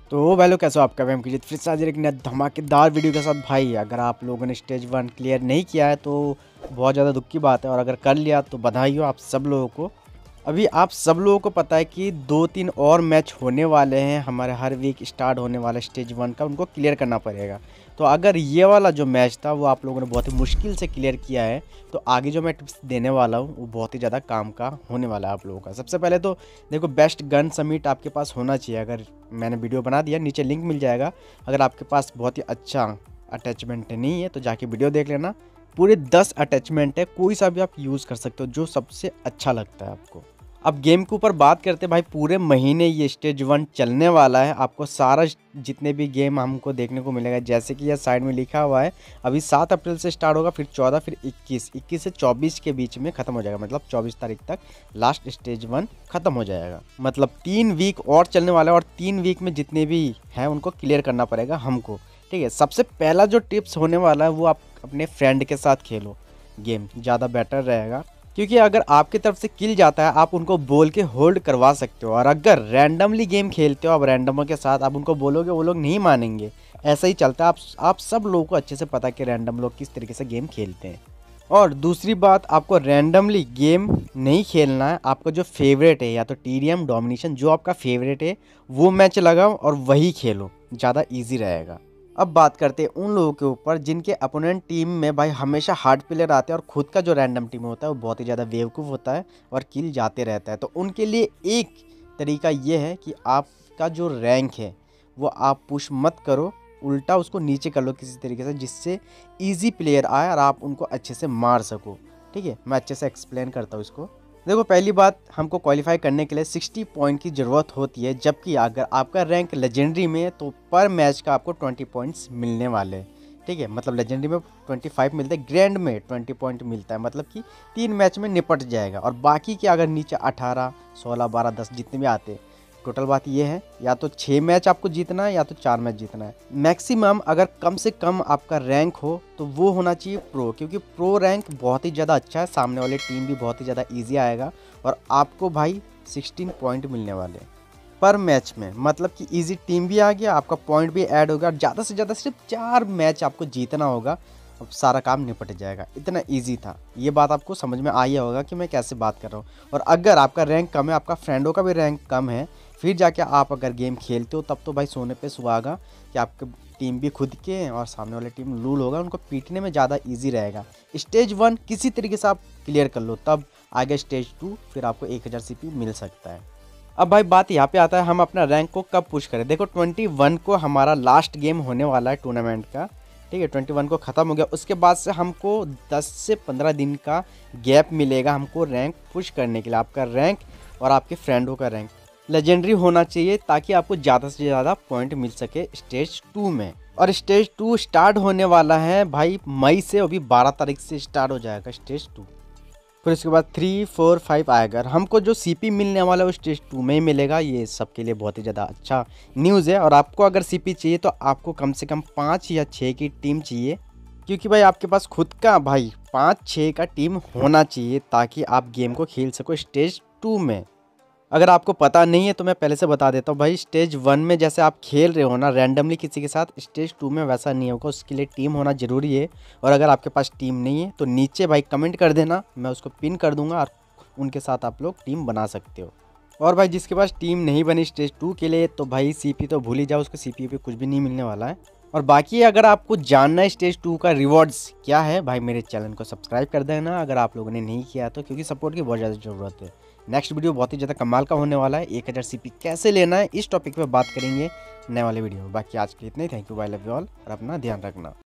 तो भाई लोग कैसे हो आपका वैम कीजिए फिर से आज एक नया धमाकेदार वीडियो के साथ। भाई अगर आप लोगों ने स्टेज 1 क्लियर नहीं किया है तो बहुत ज़्यादा दुख की बात है, और अगर कर लिया तो बधाई हो आप सब लोगों को। अभी आप सब लोगों को पता है कि 2-3 और मैच होने वाले हैं, हमारे हर वीक स्टार्ट होने वाला स्टेज 1 का, उनको क्लियर करना पड़ेगा। तो अगर ये वाला जो मैच था वो आप लोगों ने बहुत ही मुश्किल से क्लियर किया है, तो आगे जो मैं टिप्स देने वाला हूँ वो बहुत ही ज़्यादा काम का होने वाला है आप लोगों का। सबसे पहले तो देखो, बेस्ट गन समिट आपके पास होना चाहिए। अगर मैंने वीडियो बना दिया, नीचे लिंक मिल जाएगा। अगर आपके पास बहुत ही अच्छा अटैचमेंट नहीं है तो जाके वीडियो देख लेना। पूरे 10 अटैचमेंट है, कोई सा भी आप यूज़ कर सकते हो जो सबसे अच्छा लगता है आपको। अब गेम के ऊपर बात करते हैं भाई, पूरे महीने ये स्टेज 1 चलने वाला है। आपको सारा जितने भी गेम हमको देखने को मिलेगा, जैसे कि यह साइड में लिखा हुआ है, अभी 7 अप्रैल से स्टार्ट होगा, फिर 14, फिर 21 से 24 के बीच में ख़त्म हो जाएगा। मतलब 24 तारीख तक लास्ट स्टेज 1 ख़त्म हो जाएगा। मतलब 3 वीक और चलने वाला है, और 3 वीक में जितने भी हैं उनको क्लियर करना पड़ेगा हमको। ठीक है, सबसे पहला जो टिप्स होने वाला है वो आप अपने फ्रेंड के साथ खेलो गेम, ज़्यादा बेटर रहेगा। क्योंकि अगर आपकी तरफ से किल जाता है आप उनको बोल के होल्ड करवा सकते हो, और अगर रैंडमली गेम खेलते हो आप रैंडमों के साथ, आप उनको बोलोगे वो लोग नहीं मानेंगे। ऐसा ही चलता है। आप सब लोगों को अच्छे से पता है कि रैंडम लोग किस तरीके से गेम खेलते हैं। और दूसरी बात, आपको रैंडमली गेम नहीं खेलना है। आपका जो फेवरेट है, या तो टीडीएम, डोमिनेशन, जो आपका फेवरेट है वो मैच लगाओ और वही खेलो, ज़्यादा ईजी रहेगा। अब बात करते हैं उन लोगों के ऊपर जिनके अपोनेंट टीम में भाई हमेशा हार्ड प्लेयर आते हैं, और खुद का जो रैंडम टीम होता है वो बहुत ही ज़्यादा बेवकूफ़ होता है और किल जाते रहता है। तो उनके लिए एक तरीका ये है कि आपका जो रैंक है वो आप पुश मत करो, उल्टा उसको नीचे कर लो किसी तरीके से, जिससे ईजी प्लेयर आए और आप उनको अच्छे से मार सको। ठीक है, मैं अच्छे से एक्सप्लेन करता हूँ इसको। देखो, पहली बात, हमको क्वालिफाई करने के लिए 60 पॉइंट की ज़रूरत होती है, जबकि अगर आपका रैंक लेजेंडरी में है तो पर मैच का आपको 20 पॉइंट्स मिलने वाले हैं। ठीक है, मतलब लेजेंडरी में 25 मिलते हैं, ग्रैंड में 20 पॉइंट मिलता है, मतलब कि 3 मैच में निपट जाएगा। और बाकी के अगर नीचे 18, 16, 12, 10 जितने भी आते हैं, टोटल बात ये है, या तो 6 मैच आपको जीतना है या तो 4 मैच जीतना है मैक्सिमम। अगर कम से कम आपका रैंक हो तो वो होना चाहिए प्रो, क्योंकि प्रो रैंक बहुत ही ज़्यादा अच्छा है, सामने वाले टीम भी बहुत ही ज़्यादा इजी आएगा, और आपको भाई 16 पॉइंट मिलने वाले पर मैच में। मतलब कि इजी टीम भी आ गया, आपका पॉइंट भी ऐड होगा, ज़्यादा से ज़्यादा सिर्फ 4 मैच आपको जीतना होगा, अब सारा काम निपट जाएगा। इतना इजी था। ये बात आपको समझ में आई होगा कि मैं कैसे बात कर रहा हूँ। और अगर आपका रैंक कम है, आपका फ्रेंडों का भी रैंक कम है, फिर जाके आप अगर गेम खेलते हो, तब तो भाई सोने पे सुहागा कि आपके टीम भी खुद के हैं और सामने वाले टीम लूल होगा, उनको पीटने में ज़्यादा ईजी रहेगा। स्टेज 1 किसी तरीके से आप क्लियर कर लो, तब आगे स्टेज 2 फिर आपको 1000 CP मिल सकता है। अब भाई बात यहाँ पे आता है, हम अपना रैंक को कब पुश करें। देखो, 21 को हमारा लास्ट गेम होने वाला है टूर्नामेंट का। ठीक है, 21 को ख़त्म हो गया, उसके बाद से हमको 10 से 15 दिन का गैप मिलेगा हमको रैंक पुश करने के लिए। आपका रैंक और आपके फ्रेंडों का रैंक लेजेंडरी होना चाहिए, ताकि आपको ज़्यादा से ज़्यादा पॉइंट मिल सके स्टेज 2 में। और स्टेज 2 स्टार्ट होने वाला है भाई मई से, अभी 12 तारीख से स्टार्ट हो जाएगा स्टेज 2। फिर उसके बाद 3, 4, 5 आएगा। हमको जो CP मिलने वाला है वो स्टेज 2 में ही मिलेगा। ये सबके लिए बहुत ही ज़्यादा अच्छा न्यूज़ है। और आपको अगर CP चाहिए तो आपको कम से कम 5 या 6 की टीम चाहिए, क्योंकि भाई आपके पास खुद का भाई 5-6 का टीम होना चाहिए, ताकि आप गेम को खेल सको स्टेज 2 में। अगर आपको पता नहीं है तो मैं पहले से बता देता हूँ भाई, स्टेज 1 में जैसे आप खेल रहे हो ना रैंडमली किसी के साथ, स्टेज 2 में वैसा नहीं होगा। उसके लिए टीम होना ज़रूरी है। और अगर आपके पास टीम नहीं है तो नीचे भाई कमेंट कर देना, मैं उसको पिन कर दूंगा, और उनके साथ आप लोग टीम बना सकते हो। और भाई जिसके पास टीम नहीं बनी स्टेज 2 के लिए, तो भाई CP तो भूल ही जाओ, उसको CP पे कुछ भी नहीं मिलने वाला है। और बाकी अगर आपको जानना है स्टेज 2 का रिवॉर्ड्स क्या है, भाई मेरे चैनल को सब्सक्राइब कर देना अगर आप लोगों ने नहीं किया तो, क्योंकि सपोर्ट की बहुत ज़्यादा ज़रूरत है। नेक्स्ट वीडियो बहुत ही ज़्यादा कमाल का होने वाला है, 1000 CP कैसे लेना है इस टॉपिक पे बात करेंगे नए वाले वीडियो में। बाकी आज के लिए इतना ही। Thank you, bye, love you all, और अपना ध्यान रखना।